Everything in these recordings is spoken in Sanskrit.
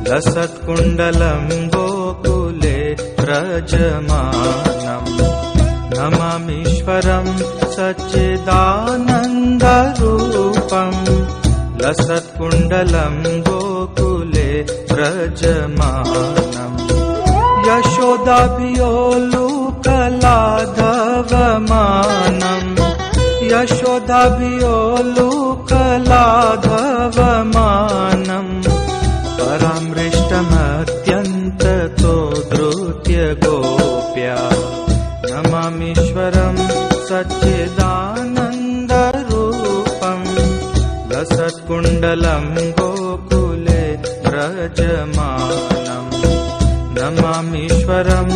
लसत्कुण्डलं गोकुले व्रजमानम् नमामीश्वरं सच्चिदानन्दरूपम् लसत्कुण्डलं गोकुले व्रजमानम् यशोदाभियोलुकलाधवमानम् यशोदाभियोलुकलाधवमानम् परामृष्टमत्यन्ततो धृत्य गोप्या नमामीश्वरं सच्चिदानन्दरूपम् लसत्कुण्डलं गोकुले व्रजमानम् नमामीश्वरं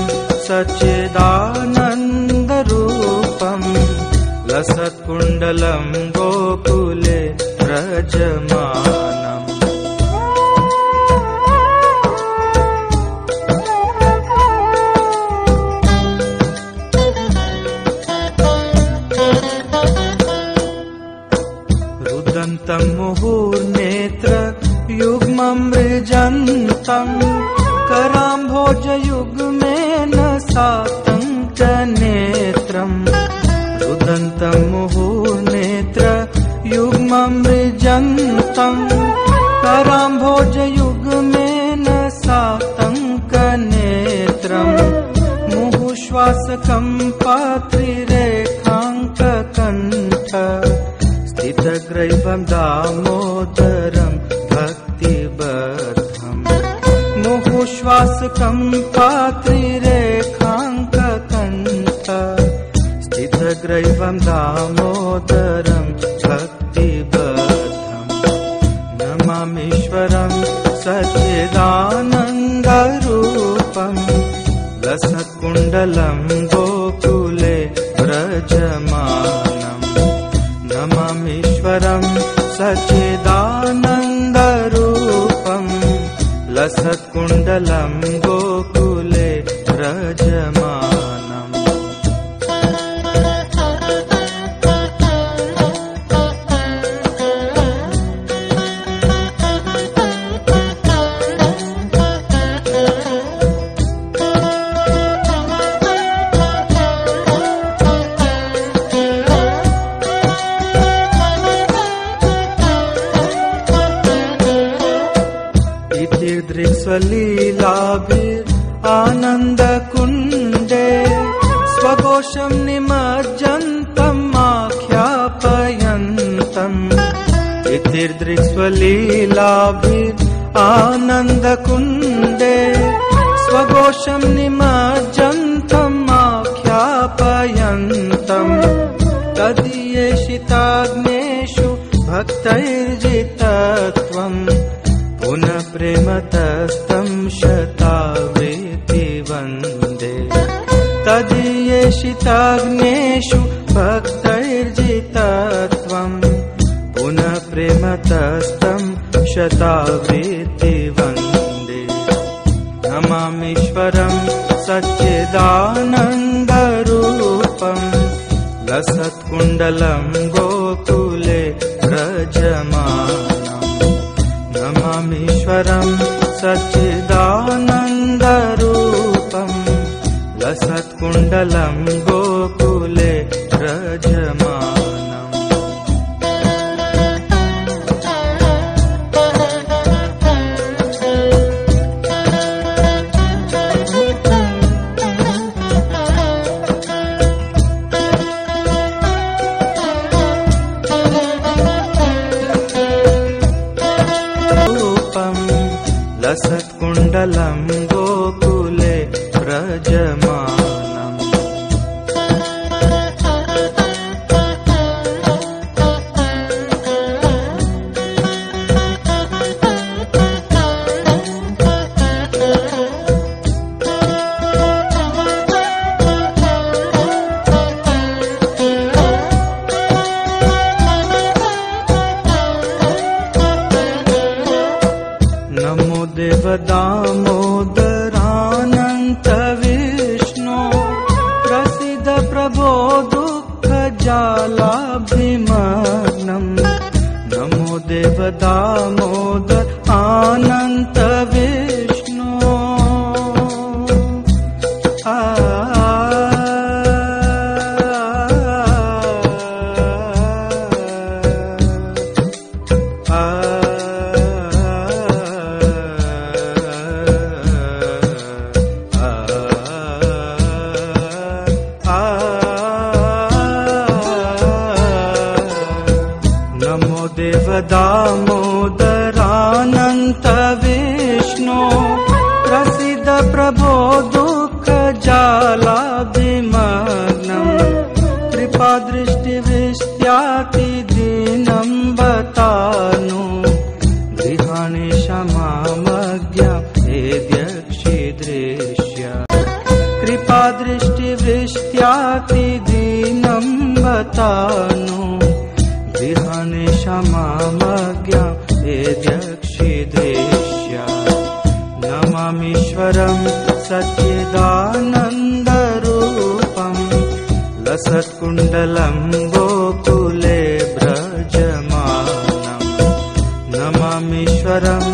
सच्चिदानन्दरूपम् लसत्कुण्डलं गोकुले व्रजमानम् रुदन्तं मुहुर्नेत्र युग्मं मृजन्तम् कराम्भोजयुग्मेन सातङ्कनेत्रम् रुदन्तं मुहुर्नेत्र युग्मं मृजन्तम् कराम्भोजयुग्मेन सातङ्कनेत्रम् मुहुश्वासकं पात्रिरेखाङ्ककण्ठ स्थितग्रैवं दामोदरं भक्तिबद्धम् मुहुश्वासकं पात्रिरेखाङ्ककण्ठ स्थितग्रैवं दामोदरं भक्तिबद्धम् नमामीश्वरं सच्चिदानन्दरूपम् लसत्कुण्डलं गोकुले व्रजमानम् नमामीश्वरं सच्चिदानन्दरूपम् लसत्कुण्डलं गोकुले व्रजमानम् स्वलीलाभिरानन्दकुण्डे स्वघोषं निमज्जन्तम् आख्यापयन्तम् इतिर्दृक्स्वलीलाभिरानन्दकुण्डे स्वघोषं निमज्जन्तम् आख्यापयन्तम् तदीयेषिताग्नेषु भक्तैर्जितत्वम् पुनः प्रेमतस्तं शतावृत्ति वन्दे तदीयेषिताग्नेषु भक्तैर्जितत्वम् पुनः प्रेमतस्तं शतावृत्ति वन्दे नमामीश्वरं सच्चिदानन्दरूपम् लसत्कुण्डलं गोकुले व्रजमानम् नमामीश्वरं सच्चिदानन्दरूपम् लसत्कुण्डलं गोकुले व्रजमानम् लसत्कुण्डलं गोकुले व्रजमानम् नमो देवदामोदरानन्त विष्णो प्रसीद प्रभो दुःखजालाभिमग्नम् नमो देवदामोदर आनन्त विष्णो प्रभो दुःख जालाभिमग्नम् कृपादृष्टिविष्ट्याति दीनं बतानु गृहाणि क्षमामज्ञा हेद्यक्षिदृश्य कृपादृष्टिविष्ट्याति दीनं बतानु गृहाणि क्षमामज्ञा हेद्यक्षिदृश्य नमामीश्वरं सच्चिदानन्दरूपं लसत्कुण्डलं गोकुले व्रजमानम् नमामीश्वरं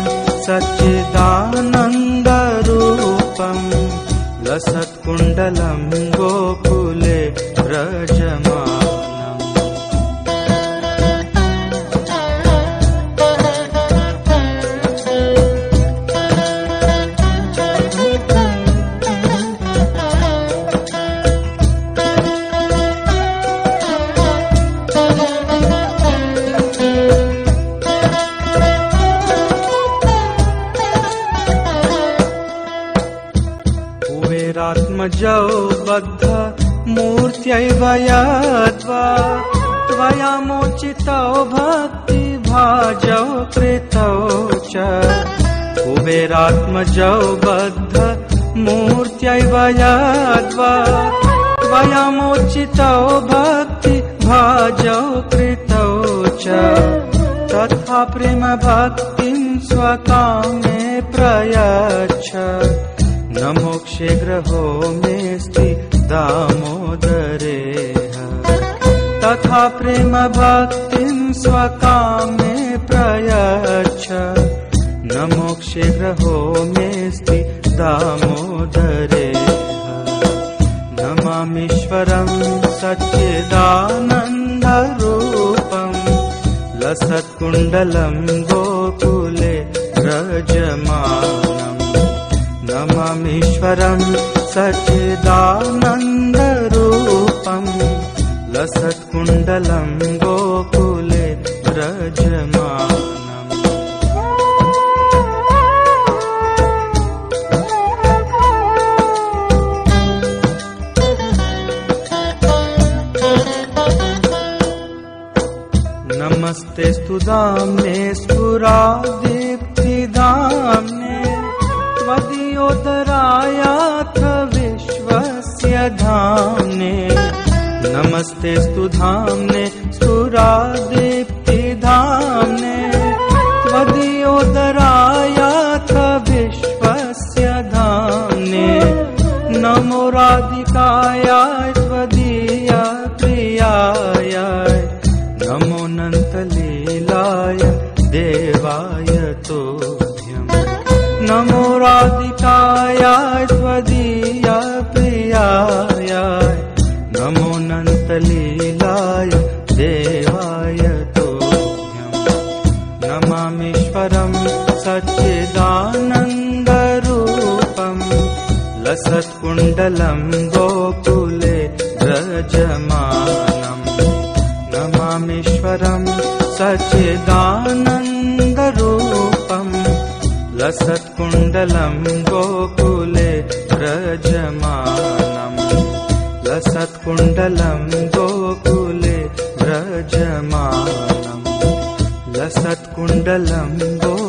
सच्चिदानन्दरूपं लसत्कुण्डलं गोकुले व्रजमानम् कुबेरात्मजौ बद्ध मूर्त्यैव यद्वा त्वया मोचितौ भक्तिभाजौ कृतौ च कुबेरात्मजौ बद्ध मूर्त्यैव यद्वा त्वया मोचितौ भक्तिभाजौ कृतौ च तथा प्रेम भक्तिं स्वकामे प्रयच्छ न मोक्षे ग्रहो मेऽस्ति दामोदरेह तथा प्रेम भक्तिं स्वकामे प्रयच्छ न मोक्षे ग्रहो मेऽस्ति दामोदरेह नमामीश्वरं सच्चिदानन्दरूपं लसत्कुण्डलं गोकुले व्रजमानम् नमामीश्वरं सच्चिदानन्दरूपं लसत्कुण्डलं गोकुले व्रजमानम् नमस्तेऽस्तु दाम्ने स्फुरादीप्तिदाम्ने त्वदीयोदरायाथ विश्वस्य धाम्ने नमस्तेऽस्तु धाम्ने स्फुरादीप्तिदाम्ने त्वदीयोदरायाथ विश्वस्य धाम्ने नमो राधिकायाय त्वदीया प्रियाय नमो नन्तलीलाय देवाय तोभ्यम् नमो राधिकायाय त्वदीया प्रियाय नमो नन्तलीलाय देवाय तोभ्यम् नमामीश्वरं सच्चिदानन्दरूपं लसत्कुण्डलं गोकुले व्रजमानम् नमामीश्वरं सच्चिदानन्दरूपं लसत्कुण्डलं गोकुले व्रजमानम् लसत्कुण्डलं गोकुले व्रजमानम् लसत्कुण्डलं